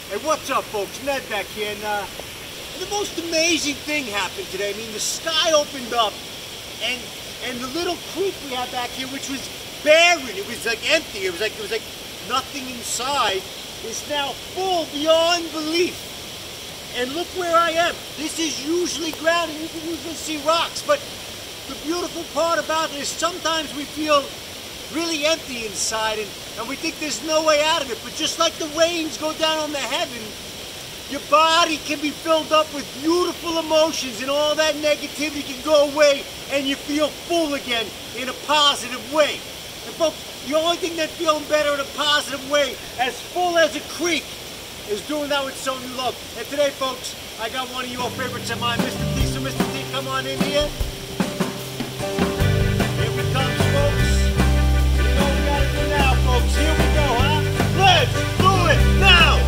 Hey, what's up, folks? Ned back here, and the most amazing thing happened today. I mean, the sky opened up, and the little creek we had back here, which was barren, it was like empty. It was like nothing inside. Is now full beyond belief. And look where I am. This is usually ground, and you can usually see rocks. But the beautiful part about it is sometimes we feel really empty inside, and we think there's no way out of it. But just like the rains go down on the heaven, your body can be filled up with beautiful emotions, and all that negativity can go away, and you feel full again in a positive way. And folks, the only thing that's feeling better in a positive way, as full as a creek, is doing that with some new love. And today, folks, I got one of your favorites of mine, Mr. T. So Mr. T, come on in here. Here we come, folks. You know what we gotta do now, folks. Here we go, huh? Let's do it now!